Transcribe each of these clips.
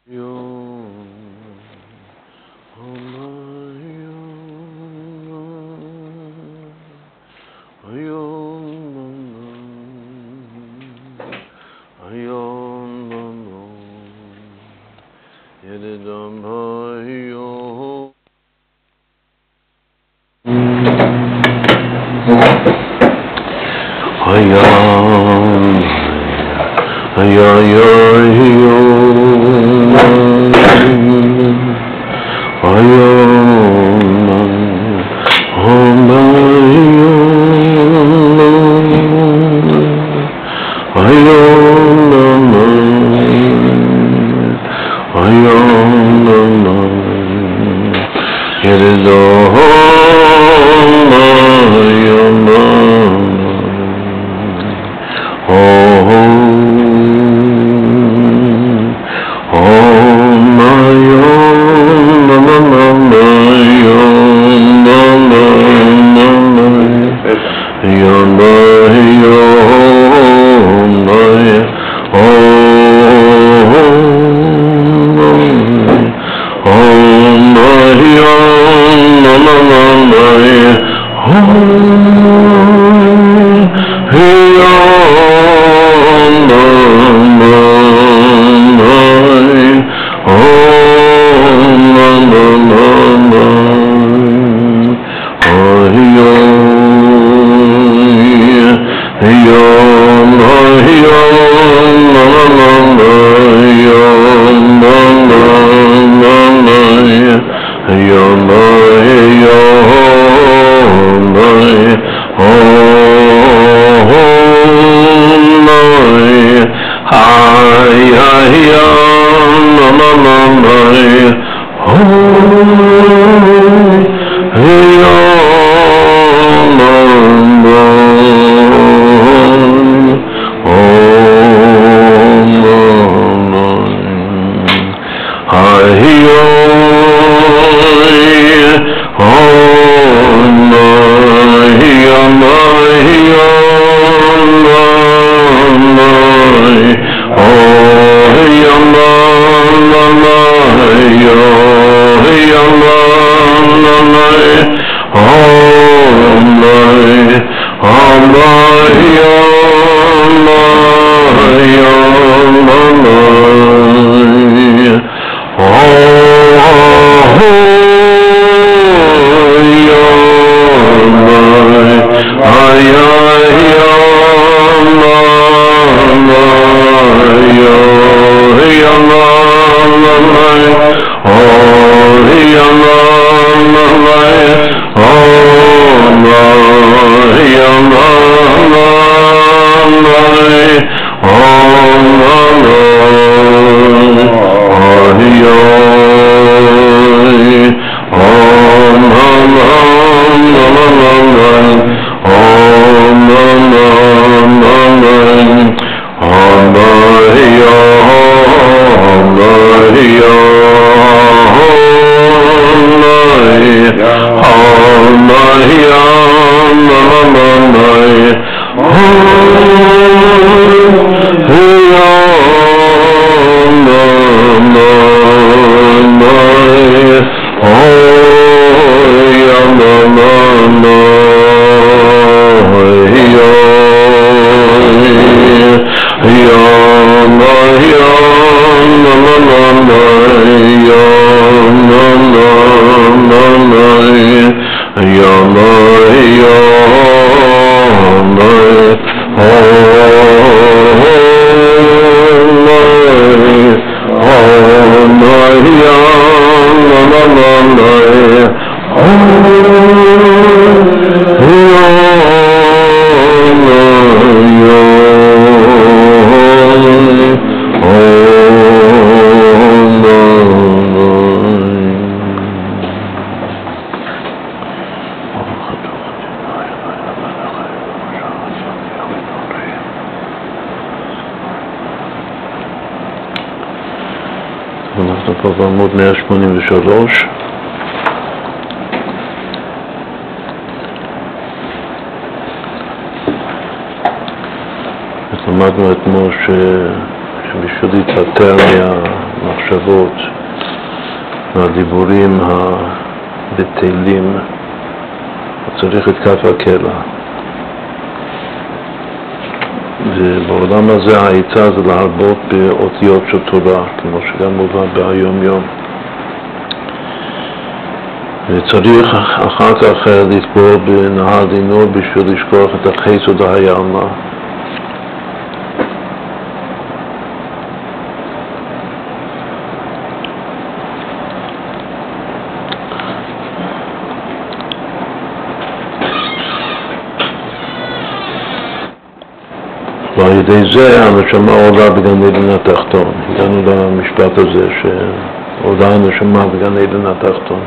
אנחנו פה בעמוד 183. למדנו אתמול שבשביל להיפטר מהמחשבות, מהדיבורים הבטלים, צריך את כף הקלע. ובעולם הזה העצה זה להרבות באותיות של תורה, כמו שגם מובן ביום יום. וצריך אחר כך לטבול בנהר דינור בשביל לשכוח את החסד והיעלמה. ועל ידי זה הנשמה עולה בגן עדן התחתון. הגענו למשפט הזה שעולה הנשמה בגן עדן התחתון.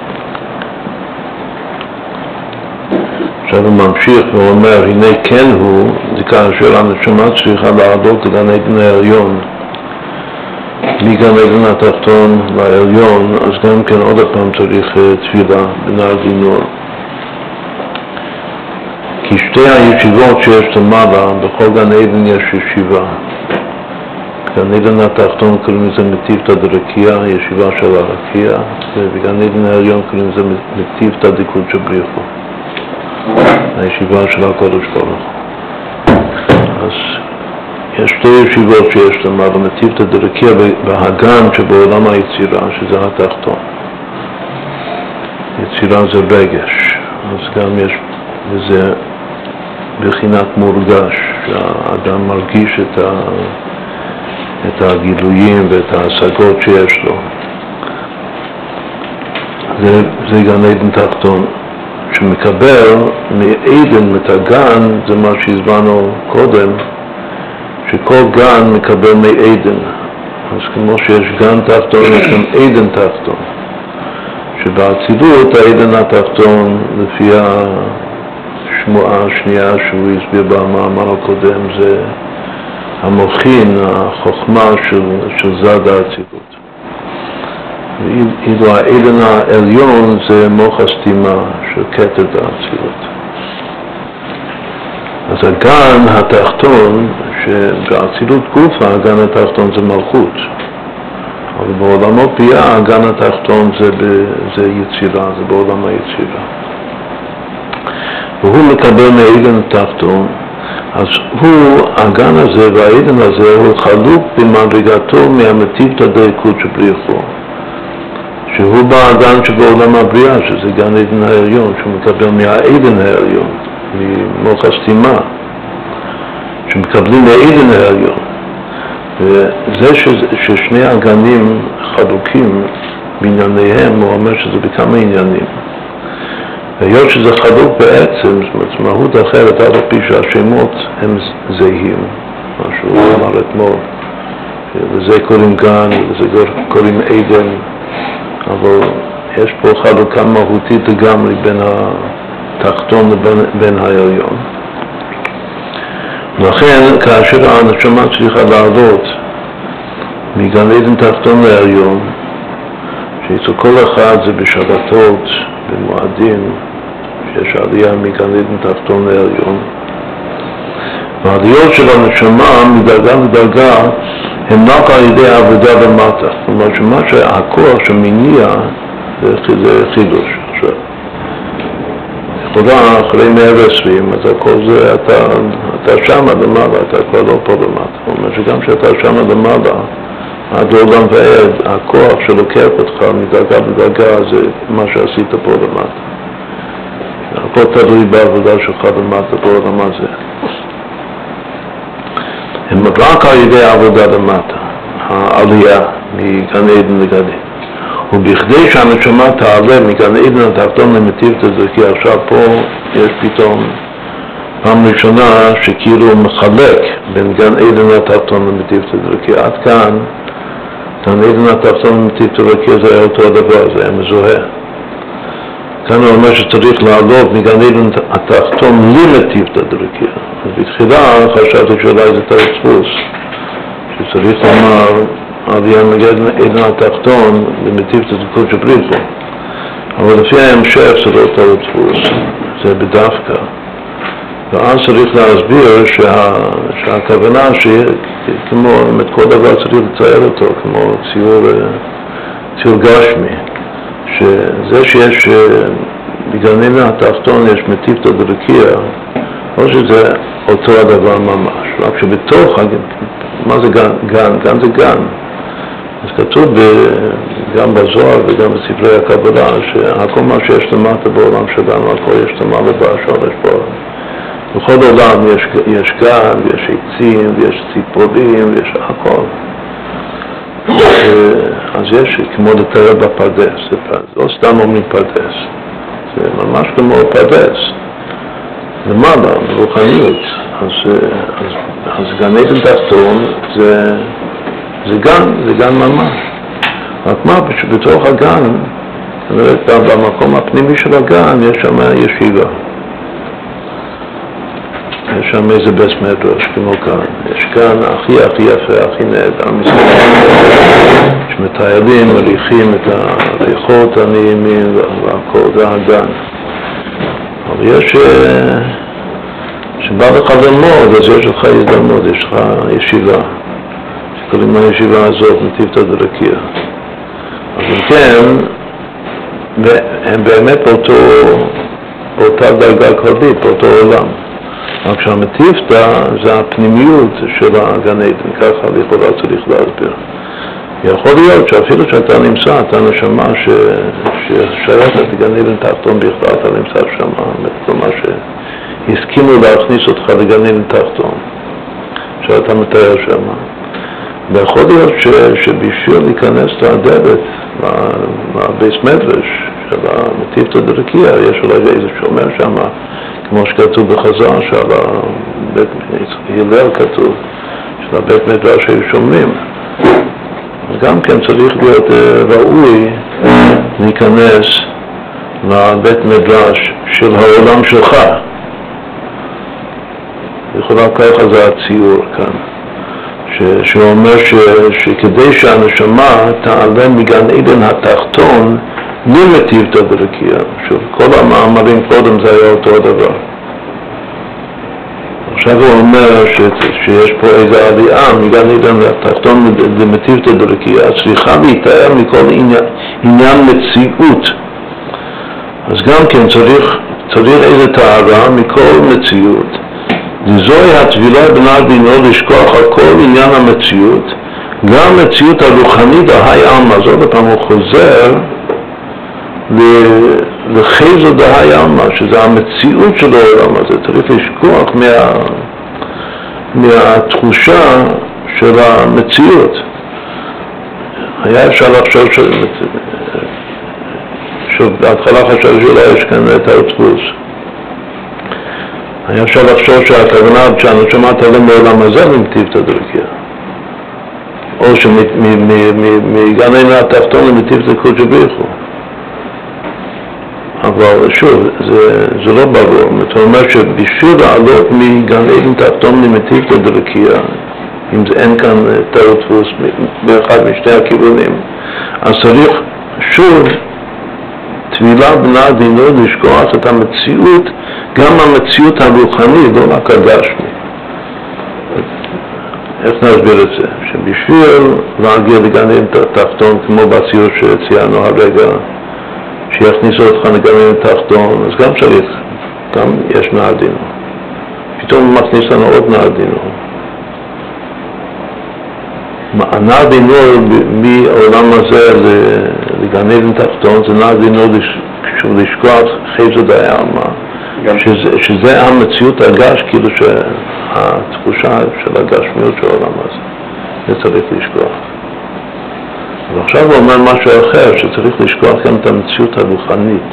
עכשיו הוא ממשיך ואומר, הנה כן הוא, זה כאשר הנשמה צריכה לעלות לגן עדן העליון. מגן עדן התחתון לעליון, אז גם כן עוד פעם צריך תפילה בנהר דינור. כי שתי הישיבות שיש למעלה, בכל גן עדן יש ישיבה. גן עדן התחתון קוראים לזה מטיבתא דרקיע, ישיבה של הרקיע, ובגן עדן העליון קוראים לזה מטיבתא דקודשא בריחו, הישיבה של הקודש ברוך הוא. אז יש שתי ישיבות שיש למעלה, מטיבתא דרקיע והגן שבעולם היצירה, שזה התחתון. יצירה זה רגש, אז גם יש וזה בחינת מורגש, שהאדם מרגיש את הגילויים ואת ההשגות שיש לו. זה גן עדן תחתון. שמקבל מעדן, מתגן, זה מה שהסברנו קודם, שכל גן מקבל מעדן. אז כמו שיש גן תחתון, יש גם עדן תחתון. שבאצילות העדן התחתון, לפי השמועה השנייה שהוא הסביר במאמר הקודם, זה המוחין, החוכמה של זד האצילות. ואילו העדן העליון זה מוח הסתימה של כתר האצילות. אז הגן התחתון, שבאצילות גופה, הגן התחתון זה מלכות. אבל בעולמות ביאה, הגן התחתון זה יצירה, זה בעולם היצירה. והוא מקבל מהעדן התחתון, אז הוא, הגן הזה והעדן הזה, הוא חלוק במדרגתו מהמטיבתא דקודשא בריחו. שהוא באגן שבעולם הבריאה, שזה גן עדן העליון, שהוא מקבל מהעדן העליון, ממוח הסתימה, שמקבלים מהעדן העליון. וזה ששני הגנים חלוקים בענייניהם, הוא אומר שזה בכמה עניינים. והיות שזה חלוק בעצם, זאת אומרת, מהות אחרת, אף על פי שהשמות הם זהים, מה שהוא אמר אתמול. וזה קוראים גן, וזה קוראים עדן, אבל יש פה חלוקה מהותית לגמרי בין התחתון לבין העליון. לכן, כאשר הנשמה צריכה לעלות מגן עדן תחתון לעליון, שאצל כל אחד זה בשבתות, במועדים, שיש עלייה מגן עדן תחתון לעליון. והעליות של הנשמה מדרגה לדרגה הם רק על ידי העבודה במטה. זאת אומרת שמה שהכוח שמניע זה חידוש. עכשיו, יכולה אחרי 120, אז הכל זה, אתה שם למעלה, אתה כבר לא פה למטה. זאת אומרת שגם שאתה שם למעלה, עד עולם ועד, הכוח שלוקח אותך מדרגה לדרגה זה מה שעשית פה למטה. הכל תלוי בעבודה שלך למטה בעולם הזה. הם רק על ידי העבודה למטה, העלייה מגן עדן לגן עדן. ובכדי שהנשמה תעלה מגן עדן התחתון למטיבתא דרקיע, עכשיו פה יש פתאום פעם ראשונה שכאילו הוא מחלק בין גן עדן התחתון למטיבתא דרקיע. עד כאן, גן עדן התחתון למטיבתא דרקיע זה היה אותו הדבר, זה היה מזוהה. כאן הוא אומר שצריך לעלות מגן עדן התחתון למטיבתא דרקיע. אז בתחילה חשבתי שאולי זה טעות דפוס, שצריך לומר עלייה מגן עדן התחתון למטיבתא דקודשא בריחו. אבל לפי ההמשך זה לא טעות דפוס, זה בדווקא. ואז צריך להסביר שהכוונה כמו, כל דבר צריך לצייר אותו, כמו ציור גשמי, שזה שיש בגן עדן התחתון יש מטיפתא דרקיע, או שזה אותו הדבר ממש, רק שבתוך, מה זה גן? גן זה גן. אז כתוב גם בזוהר וגם בספרי הקבלה שהכל מה שיש למטה בעולם שלנו, הכל יש למעלה בשורש פה. בכל עולם יש גן ויש עצים ויש ציפורים ויש הכל. אז יש כמו לתאר בפרדס, זה לא סתם אומרים פרדס, זה ממש כמו פרדס. למעלה, ברוחניות, אז גן עדן תחתון זה גן ממש. רק מה, בתוך הגן, במקום הפנימי של הגן, יש שם ישיבה. יש שם איזה בית מדרש, כמו כאן. יש כאן הכי יפה, הכי נהדר, שמטיילים, מריחים את הריחות הנעימים והכל, זה הגן. אבל יש, שבא לך ללמוד, אז יש לך ללמוד, יש לך ישיבה. שקוראים לישיבה הזאת מטיפתא דרקיע. אז אם כן, הם באמת באותה דרגה קרבית, באותו עולם. רק שהמטיפתא זה הפנימיות של הגן עדן, ככה לכאורה צריך להסביר. יכול להיות שאפילו שאתה נמצא, אתה נשמה ששייכת לגן עדן תחתון בכלל, אתה נמצא שם, כלומר שהסכימו להכניס אותך לגן עדן תחתון, שאתה מתאר שם. ויכול להיות שבשביל להיכנס לדלת, לבית מדרש של המטיפתא דרקיע, יש אולי איזה שומר שם, כמו שכתוב בחז"ל, שעל בית הלל כתוב, של הבית מדרש היו שומרים. גם כן צריך להיות ראוי להיכנס לבית מדרש של העולם שלך. יכולה ככה זה הציור כאן. שאומר שכדי שהנשמה תעלה מגן עדן התחתון למטיפתא דרקיע. כל המאמרים קודם זה היה אותו הדבר. עכשיו הוא אומר שיש פה איזו עלייה מגן עדן התחתון למטיפתא דרקיע, צריכה להתאר מכל עניין מציאות. אז גם כן צריך איזו טהרה מכל מציאות. וזוהי התבילה בנר דינו לשכוח על כל עניין המציאות, גם המציאות הרוחנית ההי עלמא. אז עוד פעם הוא חוזר לחזו דהי עלמא, שזה המציאות של העולם הזה. צריך לשכוח מהתחושה של המציאות. היה אפשר לחשוב בהתחלה חשב שאולי יש כאן את הדפוס. היה אפשר לחשוב שהכוונה שהנשמה תעלה מעולם הזה למטיפתא דרקיע, או שמגן עדן התחתון למטיפתא קודשא בריך הוא. אבל שוב, זה לא ברור. זאת אומרת שבשביל לעלות מגן עדן תחתון למטיפתא דרקיע, אם אין כאן תיאור דפוס באחד משני הכיוונים, אז צריך שוב תבילה בנר דינו לשכוח את המציאות, גם המציאות הרוחנית, לא רק הגשמי. איך נסביר את זה? שבשביל להגיע לגן עדן תחתון, כמו בציור שציינו הרגע, שיכניסו אותך לגן עדן תחתון, אז גם צריך, גם יש נר דינו. פתאום מכניס לנו עוד נר דינו. נר דינו מהעולם הזה לגן עדן תחתון, זה נר דינו לשכוח חזו דהי עלמא, שזה המציאות הגש, כאילו שהתחושה של הגשמיות של העולם הזה, זה צריך לשכוח. ועכשיו הוא אומר משהו אחר, שצריך לשכוח גם את המציאות הרוחנית.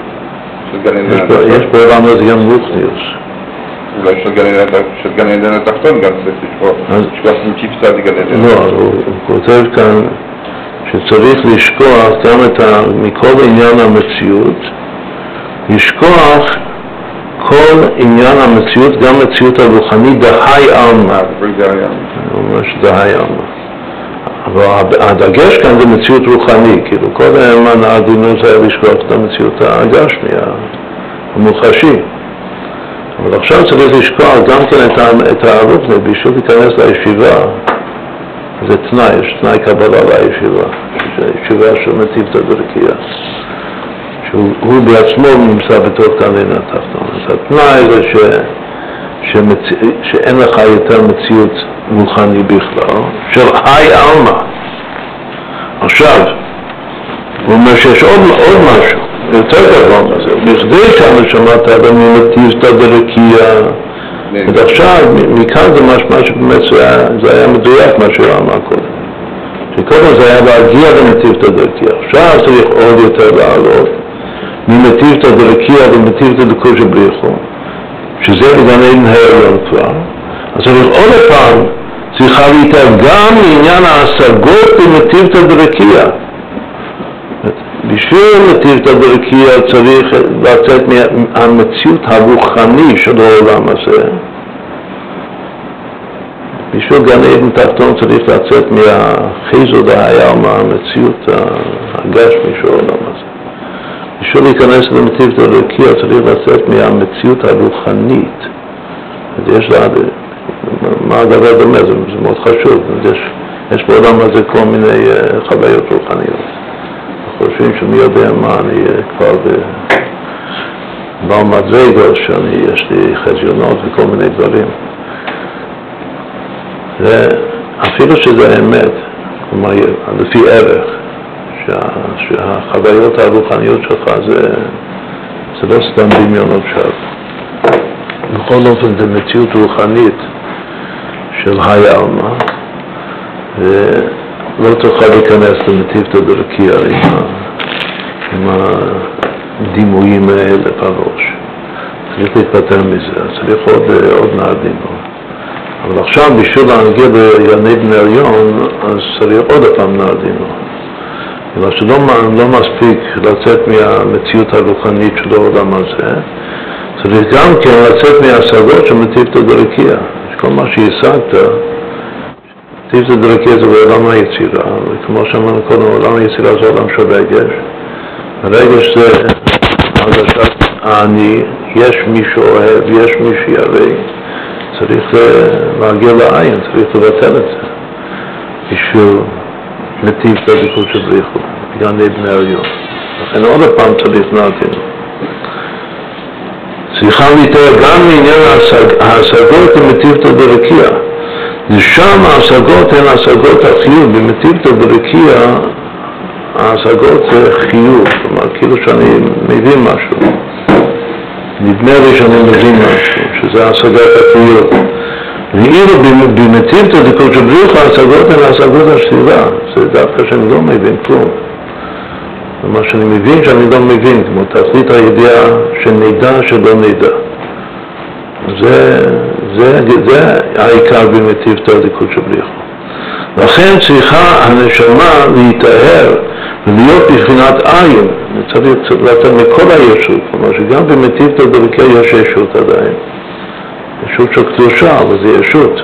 יש פה עולם הזה גם רוחניוס. אולי של גן עדן התחתון גם צריך לשכוח מטיפתא לגן עדן. לא, הוא כותב כאן שצריך לשכוח גם מכל עניין המציאות, לשכוח כל עניין המציאות, גם מציאות הרוחנית, דהי עלמא. הוא אומר שדהי עלמא. אבל הדגש כאן זה מציאות רוחני, כאילו כל הזמן העדינות היה לשכוח את המציאות הגשמי, המוחשי. אבל עכשיו צריך לשקול גם כן את הרוחני, בשביל להיכנס לישיבה, זה תנאי, יש תנאי קבלה לישיבה, ישיבה של מטיבתא דרכיה, שהוא בעצמו נמצא בתוך גן עדן התחתון. אז התנאי זה שאין לך יותר מציאות רוחני בכלל, של היי אלמה. עכשיו, הוא אומר שיש עוד משהו, יותר גדול מזה, בכדי שהנשמה תעלה ממטיבתא דרכיה, ועכשיו, מכאן זה משמע שבאמת זה היה מדויק מה שהוא אמר קודם. שקודם זה היה להגיע למטיבתא דרכיה, עכשיו צריך עוד יותר לעלות, ממטיבתא דרכיה למטיבתא דקודשא בריחו, שזה בגן עדן העליון כבר. אז צריך עוד פעם, צריכה להתאר גם לעניין ההשגות במטיבתא דרכיה. בשביל מטיבתא דרכיה צריך לצאת מהמציאות הרוחני של העולם הזה. בשביל גן עדן תחתון צריך לצאת מהחיזו דהיה, מהמציאות הגשמי של העולם הזה. בשביל להיכנס למטיבתא דרכיה צריך לצאת מהמציאות הרוחנית. יש לה, מה הדבר דומה, זה מאוד חשוב. יש בעולם הזה כל מיני חוויות רוחניות. חושבים שמי יודע מה, אני כבר בעל מדרגה, יש לי חזיונות וכל מיני דברים. אפילו שזה האמת, כלומר, לפי ערך, שהחוויות הרוחניות שלך זה לא סתם דמיונות שווא. בכל אופן זה מציאות רוחנית של היי אלמה, לא תוכל להיכנס למטיבתא דרכיה עם הדימויים האלה בראש. צריך להתפטר מזה, צריך עוד נרדינו. אבל עכשיו בשביל להגיע לגן עדן העליון, אז צריך עוד פעם נרדינו. אבל שלא מספיק לצאת מהמציאות הרוחנית של העולם הזה, צריך גם כן לצאת מההשגות של מטיבתא דרכיה. כל מה שהשגת, מטיבתא דרכיה זה בעולם היצירה, וכמו שאמרנו קודם, עולם היצירה זה עולם של רגש. הרגש זה הרגשת אני, יש מי שאוהב, יש מי שירא, צריך להגיע לעין, צריך לבטל את זה. בשביל מטיבתא דקודשא בריחו, בגן עדן העליון. לכן עוד פעם צריך נרדינו. צריכה להתאר גם לעניין ההשגות במטיבתא דרכיה. ושם ההשגות הן השגות החיוב. במטיבתא דרכיה ההשגות זה חיוב, כלומר כאילו שאני מבין משהו. נדמה לי שאני מבין משהו, שזה השגת החיוב. ואילו במטיבתא דקודשא בריחו ההשגות הן השגות השלילה. זה דווקא שאני לא מבין כלום. מה שאני מבין שאני לא מבין, כמו תכלית הידיעה שנדע שלא נדע. זה העיקר במטיבתא דקודשא בריחו. לכן צריכה הנשמה להתאר ולהיות בבחינת עין. צריך לצאת מכל הישות, כלומר שגם במטיבתא דרכיה יש ישות עדיין. ישות של קדושה, אבל זה ישות.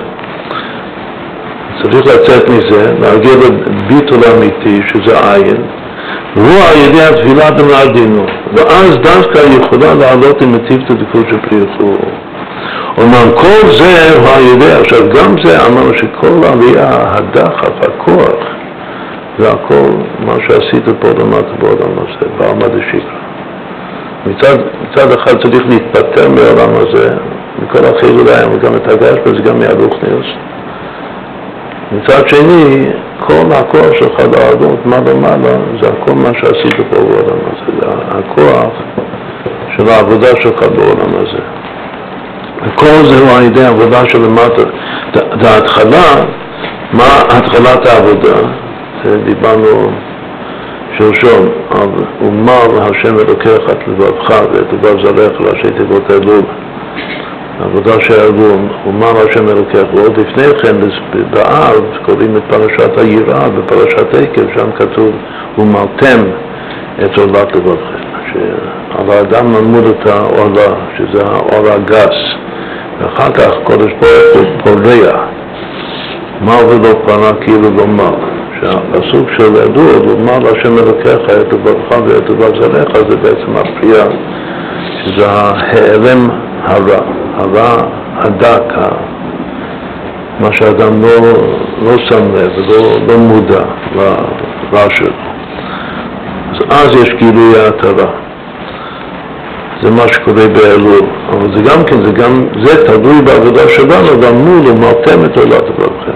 צריך לצאת מזה, להגיע לביטול אמיתי שזה עין, והוא על ידי התפילה בנרדינו, ואז דווקא יכולה לעלות עם מטיבתא דקודשא בריחו. אומנם כל זה הוא על ידי, עכשיו גם זה אמרנו שכל עלייה, הדחף, הכוח, זה הכל מה שעשית פה למטה בעולם הזה, בעלמא דשיקרא. מצד אחד צריך להתפטר מהעולם הזה, מכל החילוליים וגם את הגשמי, וזה גם מהרוחניוס. מצד שני, כל הכוח שלך לעלות, מה למעלה, זה הכל מה שעשית פה בעולם הזה, זה הכוח של העבודה שלך בעולם הזה. וכל זה הוא על ידי העבודה של למטה. ההתחלה, מה התחלת העבודה? דיברנו שלשום, ומר השם אלוקיך את לבבך ואת לבב זרעך ראשי תיבות אלול. העבודה שהרגו, ומר השם אלוקיך, ועוד לפני כן באב קוראים את פרשת היראה, בפרשת עקב, שם כתוב ומרתם את עולת לבבכם, שעל האדם נלמוד את העולה, שזה העולה הגס, ואחר כך קודש ברוך הוא פורע, מר ולא פרע כאילו לא מר, שהפסוק של עדות הוא מר השם אלוקיך את לבבך ואת לבב זרעך, זה בעצם הפריעה, שזה ההיעלם הרע, הרע הדק, מה שאדם לא שם לב ולא מודע לרע שלו. אז יש גילוי ההתרה. זה מה שקורה באלול. אבל זה גם כן, זה תלוי בעבודה שלנו, ואמרו לו, מרתם את עולת עבודכם.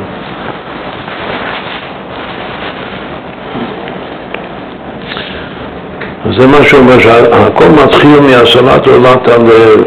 זה מה שאומר שהכל מתחיל מהשאלת עולת הלב.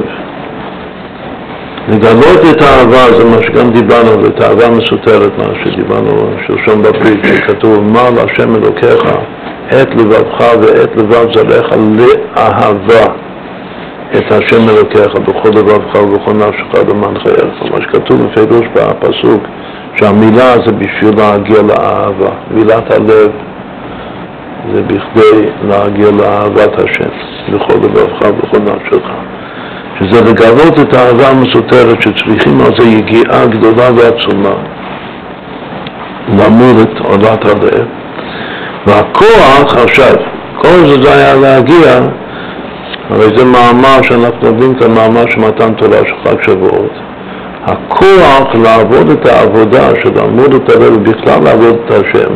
לגלות את האהבה, זה מה שגם דיברנו, את האהבה מסותרת, מה שדיברנו שלשום בברית, שכתוב, מה להשם אלוקיך, את לבבך ואת לבב זרעך לאהבה את השם אלוקיך בכל לבבך ובכל נפשך למען חייך. מה שכתוב בפירוש בפסוק, שהמילה זה בשביל להגיע לאהבה, מילת הלב זה בכדי להגיע לאהבת השם בכל לבבך ובכל נפשך, שזה לגלות את האהבה המסותרת שצריכים על זה יגיעה גדולה ועצומה למול את עולת הלב. והכוח עכשיו, כל זה היה להגיע, הרי זה מאמר שאנחנו לומדים את המאמר של מתן תורה של חג שבועות. הכוח לעבוד את העבודה של לעמוד את הלב ובכלל לעבוד את השם,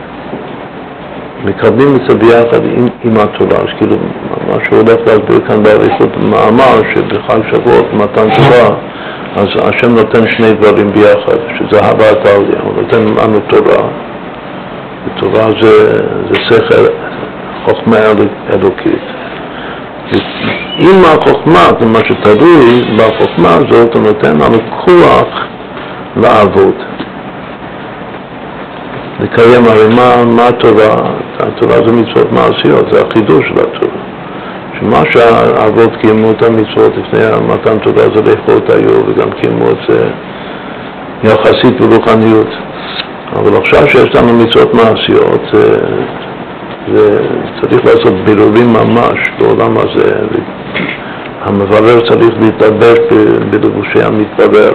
מקבלים את זה ביחד עם התורה. אז כאילו מה שהולך להסביר כאן באריכות מאמר שבחג שבועות מתן תורה, אז השם נותן שני דברים ביחד, שזה הבאת העלייה, הוא נותן לנו תורה, ותורה זה שכל, חוכמה אלוקית. עם החוכמה, זה מה שתלוי בחוכמה הזאת, הוא נותן לנו כוח לעבוד. לקיים הרי מה התורה? התורה זה מצוות מעשיות, זה החידוש של התורה. שמה שהאבות קיימו את המצוות לפני מתן תורה זה לאכול היו, וגם קיימו את זה יחסית ברוחניות. אבל עכשיו שיש לנו מצוות מעשיות, צריך לעשות בירורים ממש בעולם הזה. המברר צריך להתלבש בלבושי המתברר,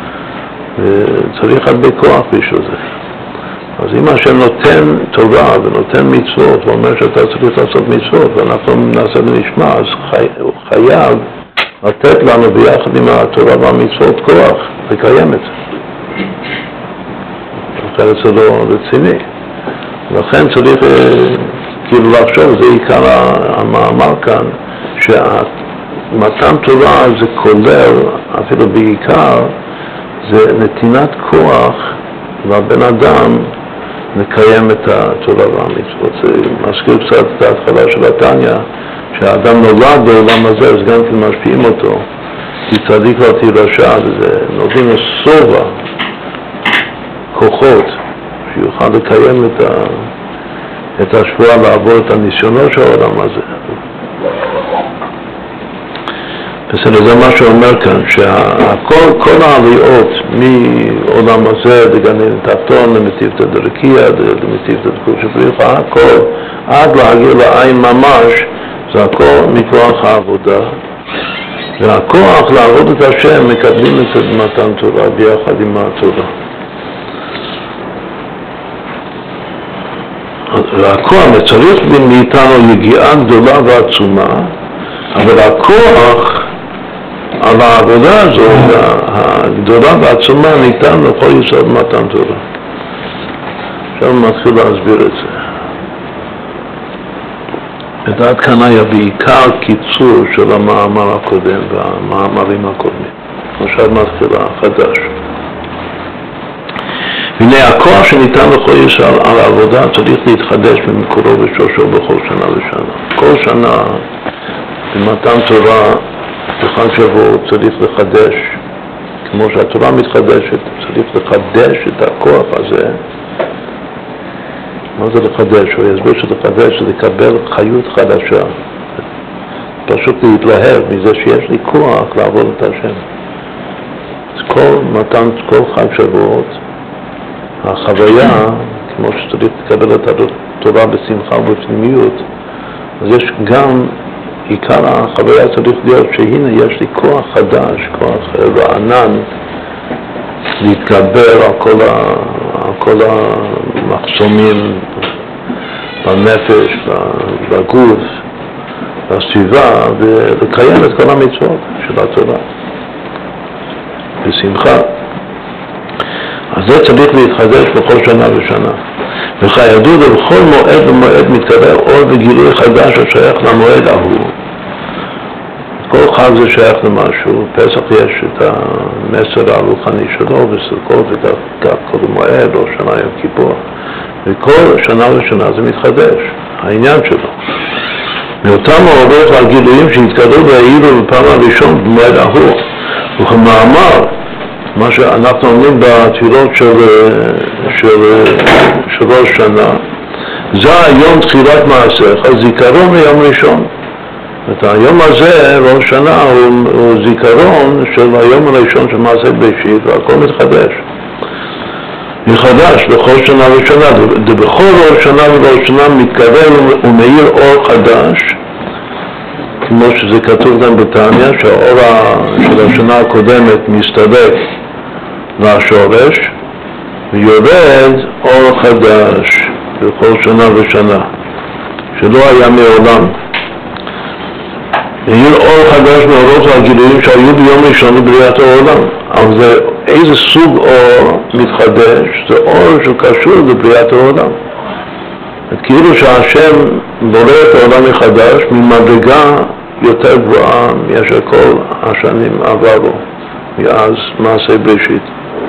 וצריך הרבה כוח בשביל זה. אז אם השם נותן תורה ונותן מצוות ואומר שאתה צריך לעשות מצוות ואנחנו נעשה ונשמע, אז הוא חייב לתת לנו ביחד עם התורה והמצוות כוח לקיים את זה. אחרת זה לא רציני. לכן צריך כאילו לחשוב, זה עיקר המאמר כאן, שמתן תורה זה כולל, אפילו בעיקר, זה נתינת כוח לבן אדם לקיים את התורה והמצוות. זה מזכיר קצת את ההתחלה של התניא, שהאדם נולד בעולם הזה, אז גם כן משפיעים אותו, כי צדיק לא תירשע, וזה נותנים לו סובה, כוחות, שיוכל לקיים את השבועה לעבור את הניסיונות של העולם הזה. בסדר, זה מה שאומר כאן, שכל העליות מעולם הזה לגן תחתון, למטיבתא דרכיה, למטיבתא דקודשא בריך, הכל עד להגיע לעין ממש, זה הכל מכוח העבודה. והכוח לעבוד את השם מקבלים את זה במתן תורה ביחד עם התורה. והכוח מצריך מאיתנו יגיעה גדולה ועצומה, אבל הכוח על העבודה הזו, הגדולה והעצומה, ניתן לכל יסוד מתן תורה. עכשיו מתחיל להסביר את זה. ודעת כאן היה בעיקר קיצור של המאמר הקודם והמאמרים הקודמים. עכשיו מתחיל החדש. הנה הכוח שניתן לכל יסוד על העבודה צריך להתחדש ממקורו ושושו בכל שנה ושנה. כל שנה במתן תורה בחג שבועות צריך לחדש, כמו שהתורה מתחדשת, צריך לחדש את הכוח הזה. מה זה לחדש? הוא יסביר שלחדש זה לקבל חיות חדשה, פשוט להתלהב מזה שיש לי כוח לעבוד את השם. אז כל חג שבועות, החוויה, כמו שצריך לקבל את התורה בשמחה ובפנימיות, אז יש גם עיקר החוויה צריך להיות שהנה יש לי כוח חדש, כוח רענן, להתגבר על כל המחסומים בנפש, בגוף, בסביבה, ולקיים את כל המצוות של התורה. בשמחה. אז זה צריך להתחדש בכל שנה ושנה. וכידוע בכל מועד ומועד מתקבל אור וגילוי חדש השייך למועד ההוא. כל חג זה שייך למשהו, פסח יש את המסר הרוחני שלו, וסוכות וכך כל מועד, או שנה יום כיפור. וכל שנה ושנה זה מתחדש, העניין שלו. מאותם האורות והגילויים שהתקדלו והעירו בפעם הראשון במועד ההוא. וכמאמר, מה שאנחנו אומרים בתפילות של ראש שנה, זה היום תחילת מעשיך, זיכרון ליום ראשון. את היום הזה, ראש שנה, הוא זיכרון של היום הראשון של מעשה בראשית, והכל מתחדש. מחדש לכל שנה ושנה, ובכל ראש שנה וראש שנה מתקבל ומאיר אור חדש, כמו שזה כתוב גם בתניא, שהאור של השנה הקודמת מסתלק לשורש, ויורד אור חדש בכל שנה ושנה, שלא היה מעולם. מאיר אור חדש מאורות והגילויים שהיו ביום ראשון לבריאת העולם. אבל זה איזה סוג אור מתחדש? זה אור שקשור לבריאת העולם. כאילו שהשם בורא את העולם מחדש ממדרגה יותר גבוהה מאשר כל השנים עברו מאז מעשה בראשית.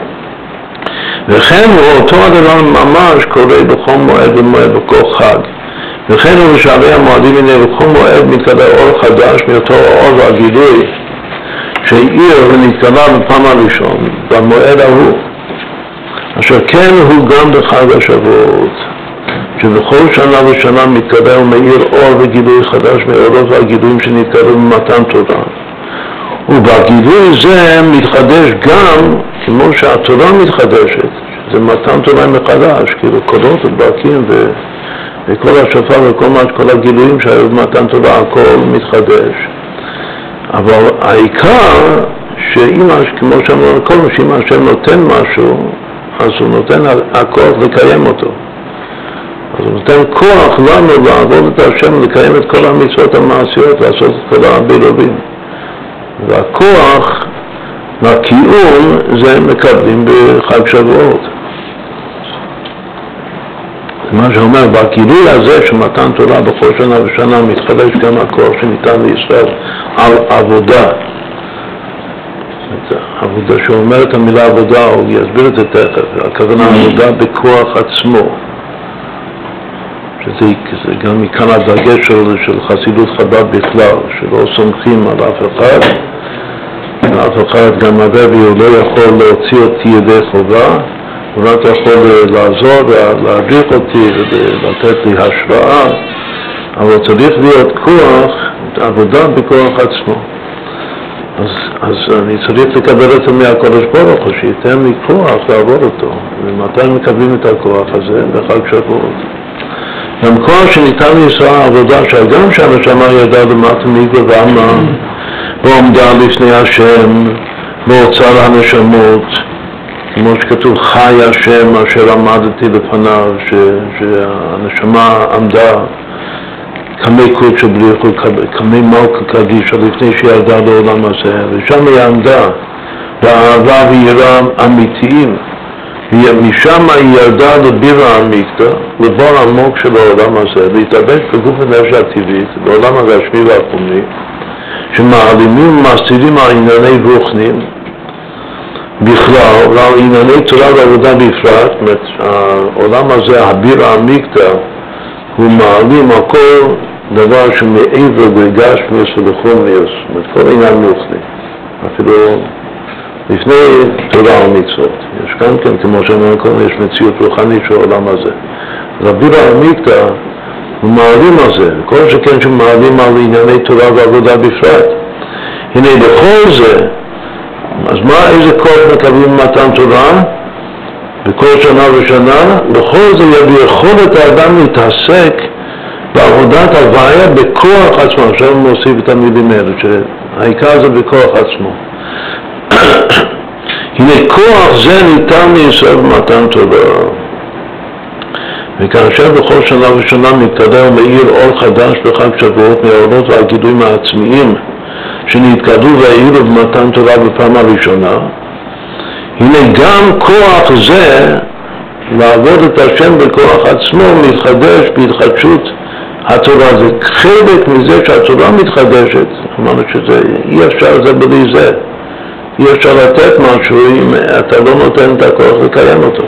וכן אותו הדבר ממש קורה בכל מועד ומועד בכל חג. וכן הוא בשערי המועדים הנה בכל מועד מתקבל אור חדש מאותו אור והגילוי שהאיר ונתקבל בפעם הראשון במועד ההוא, אשר כן הוא גם בחג השבועות, שבכל שנה ושנה מתקבל ומאיר אור וגילוי חדש מאורות והגילויים שנתקבלו במתן תורה. ובגילוי זה מתחדש גם כמו שהתורה מתחדשת, זה מתן תורה מחדש, כאילו קולות וברקים וכל השופר וכל הגילויים שהיו במתן תורה, הכל מתחדש. אבל העיקר כמו שאמרנו קודם, שאם השם נותן משהו, אז הוא נותן הכוח לקיים אותו. אז הוא נותן כוח לנו לעבוד את השם, לקיים את כל המצוות המעשיות, לעשות את כל הבילובים. והכוח והקיום זה מקבלים בחג שבועות. מה שאומר, בגילוי הזה שמתן תורה בכל שנה ושנה מתחדש גם הכוח שניתן לישראל על עבודה. עבודה שאומר את המילה עבודה, הוא יסביר את זה תכף, הכוונה עבודה בכוח עצמו. שזה גם מכאן הדגש של חסידות חב"ד בכלל, שלא סומכים על אף אחד, ואף אחד גם הרבי הוא לא יכול להוציא אותי ידי חובה, הוא רק יכול לעזור ולהדריך אותי ולתת לי השראה, אבל צריך להיות כוח, עבודה בכוח עצמו. אז אני צריך לקבל אותו מהקדוש ברוך הוא, שייתן לי כוח לעבוד אותו. ומתי מקבלים את הכוח הזה? בחג שבועות. גם כוח שניתן לישראל עבודה, שגם שהנשמה ידעה למטה מגדל ועמה, ועומדה לפני השם, באוצר הנשמות, כמו שכתוב חי השם אשר עמדתי לפניו, שהנשמה עמדה כמי קודש בריחו, כמי מלכה קדישה לפני שירדה לעולם הזה, ושם היא עמדה באהבה ויראה אמיתיים, ומשם היא ירדה לבירה עמיקתא, לבור עמוק של העולם הזה, להתאבק בגוף הנפש הטבעית, בעולם הגשמי והחומרי, שמעלימים ומסתירים על ענייני רוחניים בכלל, ועל ענייני תורה ועבודה בפרט. זאת אומרת, העולם הזה, הבירה עמיקתא, הוא מעלים על כל דבר שמעבר בגשמיוס ולחומריוס, זאת אומרת, כל עניין רוחני, אפילו לפני תורה ומצוות. יש כאן כן, כמו שאמרנו קודם, יש מציאות רוחנית של העולם הזה. הבירה עמיקתא הוא מעלים על זה, כל שכן שמעלים על ענייני תורה ועבודה בפרט. הנה בכל זה, אז איזה כוח מקבלים מתן תורה? בכל שנה ושנה, בכל זה יביא יכולת האדם להתעסק בעבודת הוויה בכוח עצמו. עכשיו הוא מוסיף את המילים האלה, שהעיקר זה בכוח עצמו. הנה כוח זה ניתן לישראל במתן תורה. וכאשר בכל שנה ושנה מתקדם ומאיר אור חדש בחג שבועות מהאורות והגילויים העצמיים שנתקדו והאירו במתן תורה בפעם הראשונה, הנה גם כוח זה, לעבוד את השם בכוח עצמו, מתחדש בהתחדשות התורה. זה חלק מזה שהתורה מתחדשת. אמרנו שזה אי אפשר זה בלי זה. אי אפשר לתת משהו אם אתה לא נותן את הכוח לקיים אותו.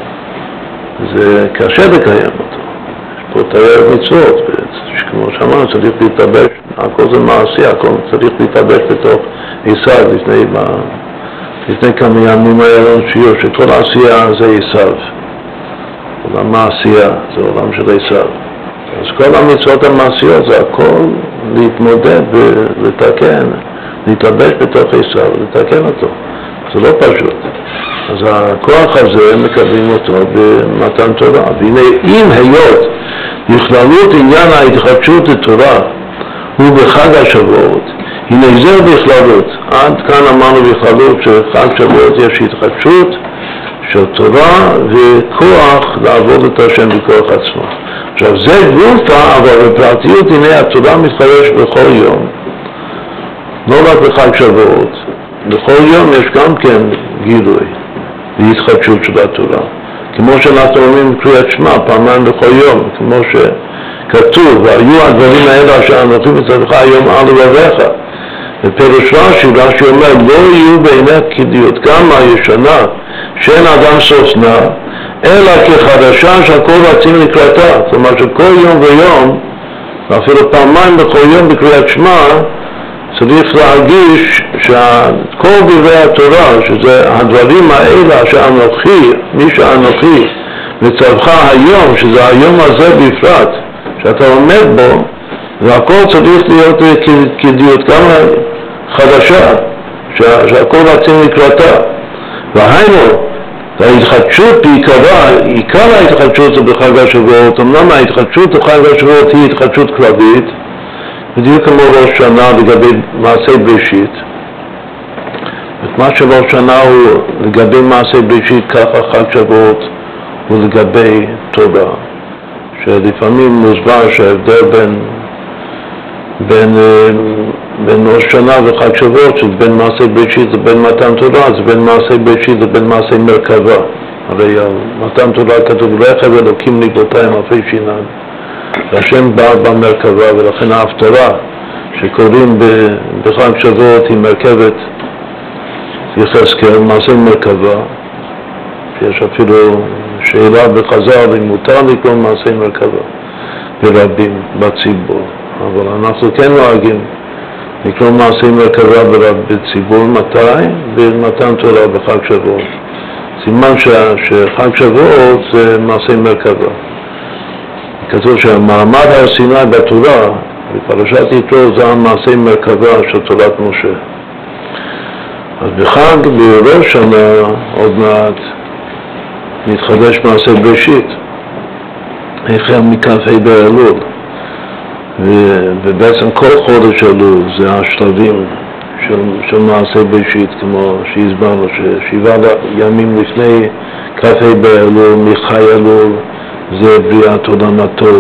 זה קשה לקיים אותו. יש פה תרי"ג מצוות, כמו שאמרנו, צריך להתלבש, הכל זה מעשי, הכל צריך להתלבש בתוך עשיו. לפני כמה ימים היה לנו שיעור שכל העשייה זה עשיו. עולם העשייה זה עולם של עשיו. אז כל המצוות המעשיות זה הכל להתמודד ולתקן, להתלבש בתוך עשיו, לתקן אותו. זה לא פשוט. אז הכוח הזה מקבלים אותו במתן תורה. והנה אם היות בכללות עניין ההתחדשות לתורה הוא בחג השבועות, הנה זה בכללות. עד כאן אמרנו בכללות שחג שבועות יש התחדשות של תורה וכוח לעבוד את השם בכוח עצמו. עכשיו זה גופה, אבל בפרטיות הנה התורה מתחדשת בכל יום, לא רק בחג שבועות. בכל יום יש גם כן גילוי והתחדשות של התורה, כמו שאנחנו אומרים בקריאת שמע פעמיים בכל יום, כמו שכתוב והיו הדברים האלה אשר אנוכי מצווך היום על לבביך. בפירוש רש"י אומר לא יהיו בעיניך כדיוטכם הישנה שאין אדם סופנה אלא כחדשה שהכל רצים לקראתה. זאת אומרת שכל יום ויום, ואפילו פעמיים בכל יום בקריאת שמע, צריך להרגיש שכל דברי התורה, שזה הדברים האלה שאנוכי, מי שאנוכי מצווך היום, שזה היום הזה בפרט שאתה עומד בו, והכל צריך להיות כדיוטכם חדשה, שהכל רצים לקראתה. והיינו, ההתחדשות בעיקרה, עיקר ההתחדשות זה בחג השבועות. אמנם ההתחדשות בחג השבועות היא התחדשות כללית, בדיוק כמו ראש שנה לגבי מעשה בראשית. מה שראש שנה הוא לגבי מעשה בראשית, ככה חג שבועות הוא לגבי תורה. שלפעמים מוסבר שההבדל בין ראש שנה וחג שבועות, שבין מעשה בראשית לבין מתן תורה, אז בין מעשה בראשית לבין מעשה מרכבה. הרי מתן תורה כתוב רכב אלוקים נגלותיים אלפי שיניים. והשם בא במרכבה, ולכן ההפטרה שקוראים בחג שבועות היא מרכבת יחזקאל, מעשה מרכבה, שיש אפילו שאלה בחז"ל אם מותר לקרוא מעשה מרכבה ברבים בציבור, אבל אנחנו כן נוהגים לקרוא מעשה מרכבה בציבור. מתי? במתן תורה בחג שבועות. סימן שחג שבועות זה מעשה מרכבה. כתוב שהמעמד הר סיני בתורה, בפרשת יתרו, זה המעשה מרכבה של תורת משה. אז בחג בראש שנה עוד מעט מתחדש מעשה בראשית, החל מכ"ה באלול, ובעצם כל חודש אלול זה השלבים של מעשה בראשית, כמו שהסברנו, ששבעה ימים לפני כ"ה באלול, מחי אלול, זה בריאת עולמתו,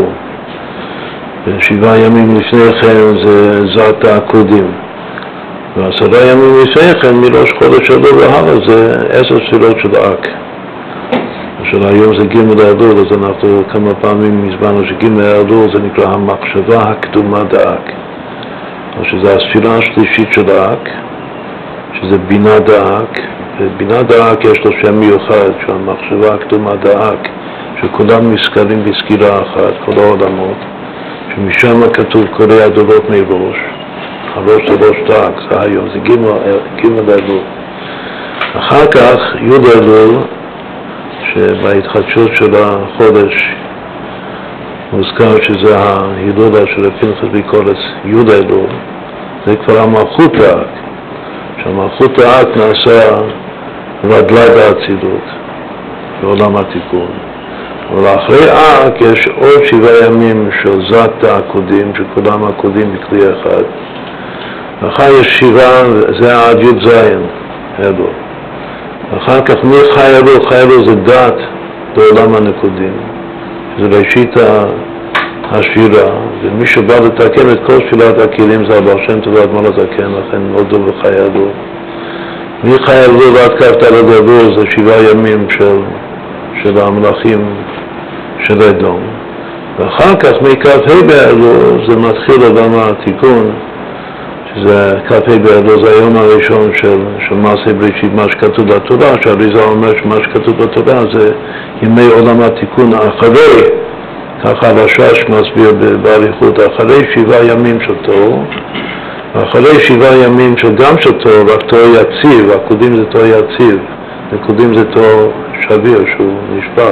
ו7 ימים לפני כן זה זעת העקודים, ו10 ימים לפני כן מראש חודש אלול והלאה זה 10 תפילות של אק. של היום זה ג' אלול, אז אנחנו כמה פעמים הסברנו שג' אלול זה נקרא המחשבה הקדומה דאק, שזה הספירה השלישית של האק, שזה בינה דאק, ובינה דאק יש לו שם מיוחד, שהמחשבה הקדומה דאק, שכולם נזכרים בסקירה אחת, כל העולמות, שמשם כתוב קוראי הדורות מראש, הראש זה ראש דאק, זה היום, זה ג' אלול. אחר כך י' אלול, שבהתחדשות של החודש מוזכר שזה ההילולה של פנחס ביקורס, י' אלול, זה כבר המלכות האק, שהמלכות האק נעשה רגלה באצילות בעולם התיקון. אבל אחרי אק יש עוד 7 ימים של זעת העקודים, שכולם עקודים בכלי אחד. אחר יש 7, זה עד י' זין אלול. אחר כך מחי אלול, חי אלול זה דת בעולם הנקודים, זה ראשית השירה, ומי שבא לתקן את כל תפילת הכלים זה הבעל שם טוב האדמו"ר הזקן, לכן נולדו בחי אלול. מיכאל ועד כ"ט לדבר זה 7 ימים של המלאכים של אדום, ואחר כך מכ"ה באלול זה מתחיל למה התיקון, שזה כ"ה באלול זה היום הראשון של מעשה בראשית, מה שכתוב בתורה, שהאריז"ל אומר שמה שכתוב בתורה זה ימי עולם התיקון אחרי, ככה הרש"ש מסביר באריכות, אחרי 7 ימים של תור, ואחרי 7 ימים גם של תור, רק תור יציב, הקודם זה תור יציב, הקודם זה תור שביר שהוא נשבר.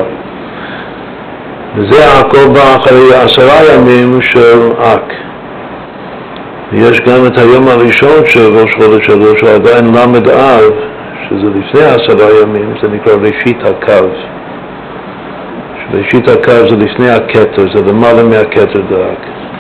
וזה הכל בא אחרי 10 ימים של אק. יש גם את היום הראשון של ראש חודש אלול, שהוא עדיין למד אב, שזה לפני 10 ימים, זה נקרא ראשית הקו. ראשית הקו זה לפני הכתר, זה למעלה מהכתר דאק.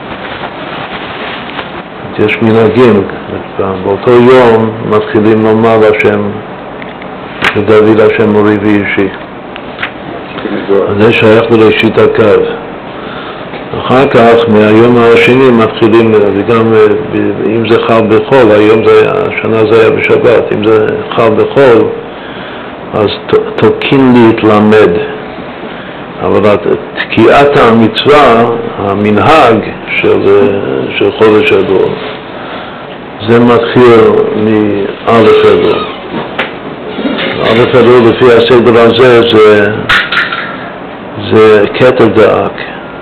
יש מנהגים, באותו יום מתחילים לומר לשם, שדוד השם מורי ואישי. אז זה שייך לראשית הקו. אחר כך, מהיום השני מתחילים, וגם אם זה חל בחול, השנה זה היה בשבת, אם זה חל בחול, אז תוקין להתלמד. אבל תקיעת המצווה, המנהג של חודש אלול, זה מתחיל מאלף אלול. אלף אלול לפי הסדר הזה זה כתר דאק.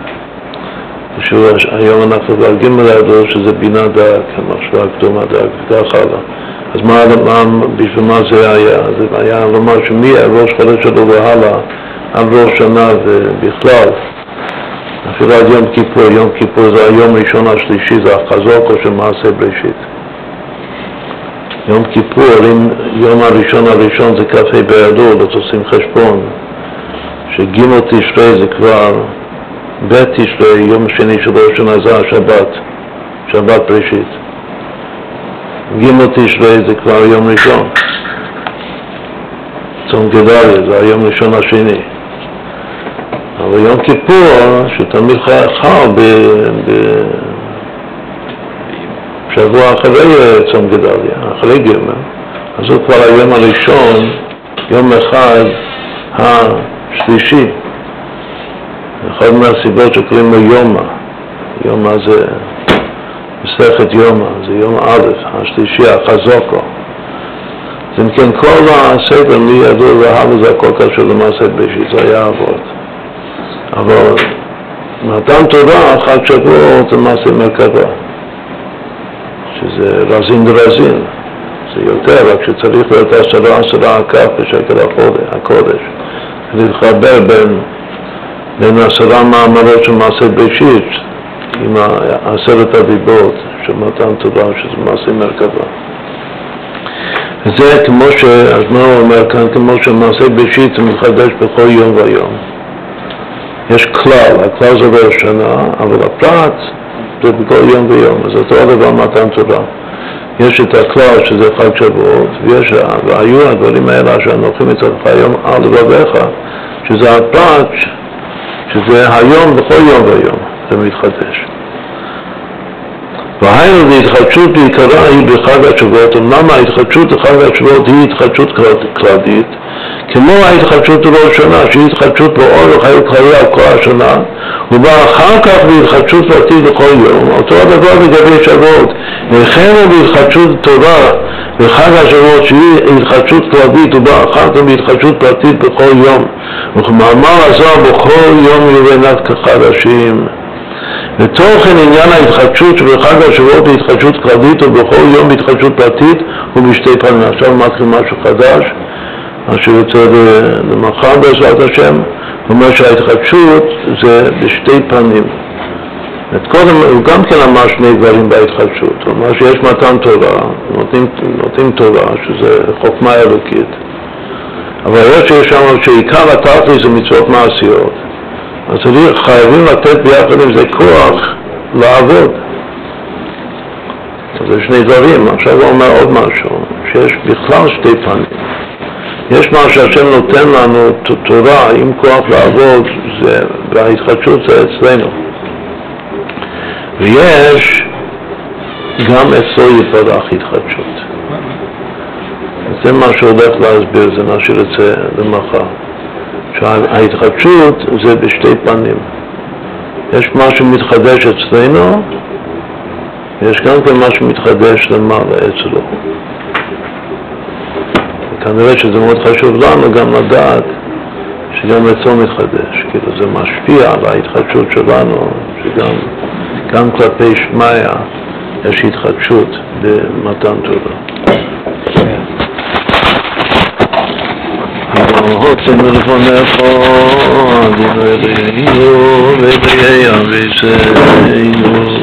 היום אנחנו בג' אלול שזה בינה דאק, המחשבה הקדומה דאק וכך הלאה. אז בשביל מה זה היה? זה היה לומר שמראש חודש אלול והלאה עד ראש שנה ובכלל, אפילו עד יום כיפור, יום כיפור זה היום ראשון השלישי, זה החזוקו של מעשה בראשית. יום כיפור, אם יום הראשון זה כ"ה באלול, אז עושים חשבון שג' תשרי זה כבר ב' תשרי, יום שני של ראש שנה זה השבת, שבת בראשית. ג' תשרי זה כבר יום ראשון, צום גדליה, זה היום ראשון השני. אבל יום כיפור, שתמיד חל בשבוע אחרי צום גדליה, אחרי ג', אז הוא כבר היום הראשון, יום אחד השלישי. אחד מהסיבות שקוראים לו יומא. יומא זה מסכת יומא, זה יום א', השלישי, החזוקו. אז אם כן, כל הסדר מידו והלאה זה הכל קשור למעשה בראשית, זה היה אבות. אבל מתן תורה, חג שבועות זה מעשה מרכבה, שזה רזין דרזין, זה יותר, רק שצריך להיות 10 הכף בשקל הקודש, להתחבר בין 10 מאמרות של מעשה בראשית עם 10 הדיברות של מתן תורה, שזה מעשה מרכבה. וזה כמו שהזמר אומר כאן, כמו שמעשה בראשית זה מתחדש בכל יום ויום. יש כלל, הכלל זה בראש שנה, אבל הפרט זה בכל יום ויום, אז אותו הדבר מתן תורה. יש את הכלל שזה חג שבועות, והיו הדברים האלה שאנוכי מצווך היום על לבביך, שזה הפרט, שזה היום בכל יום ויום, זה מתחדש. והיינו להתחדשות בעיקרה היא בחג השבועות. למה ההתחדשות בחג השבועות היא התחדשות כללית? כמו ההתחדשות בראש שנה, שהיא התחדשות באורך היו כללי על כל השנה, ובא אחר כך בהתחדשות פרטית בכל יום. אותו הדבר לגבי שבועות. וכן בהתחדשות תורה בחג השבועות שהיא התחדשות כללית, ובא אחר כך בהתחדשות פרטית בכל יום. וכמאמר הזוהר בכל יום יובנת כחדשים. לתוכן עניין ההתחדשות שבחג השבועות בהתחדשות כללית ובכל יום בהתחדשות פרטית ובשתי פנים. עכשיו מתחיל משהו חדש, אשר יוצא למחר בעזרת השם, הוא אומר שההתחדשות זה בשתי פנים. קודם הוא גם כן אמר 2 דברים בהתחדשות, הוא אומר שיש מתן תורה, נותנים תורה, שזה חוכמה אלוקית, אבל יש שם שעיקר התכלית זה מצוות מעשיות. אז חייבים לתת ביחד עם זה כוח לעבוד. זה 2 דברים. עכשיו הוא אומר עוד משהו, שיש בכלל 2 פנים. יש מה שהשם נותן לנו תורה עם כוח לעבוד, וההתחדשות זה אצלנו. ויש גם אצלו יתברך התחדשות. זה מה שהולך להסביר, זה מה שירצה למחר. שההתחדשות זה בשתי פנים. יש משהו מתחדש אצלנו, יש גם כן משהו מתחדש למעלה אצלו. כנראה שזה מאוד חשוב לנו גם לדעת שגם אצלו מתחדש, כאילו זה משפיע על ההתחדשות שלנו, שגם כלפי שמיה יש התחדשות במתן תורה. הוצא מלפונך, אדינו אלינו, ואליי אביסנו.